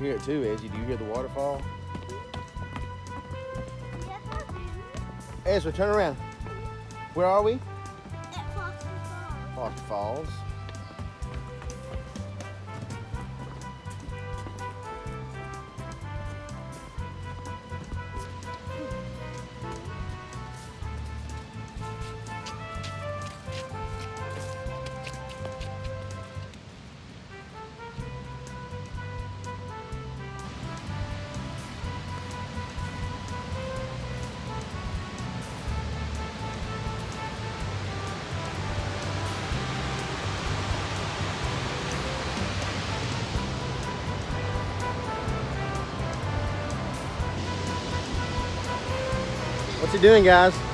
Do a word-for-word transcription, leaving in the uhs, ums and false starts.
hear it too, Ezzy. Do you hear the waterfall? Yes, I do. Ezra, turn around. Where are we? At Foster Falls. Foster Falls. What's he doing, guys?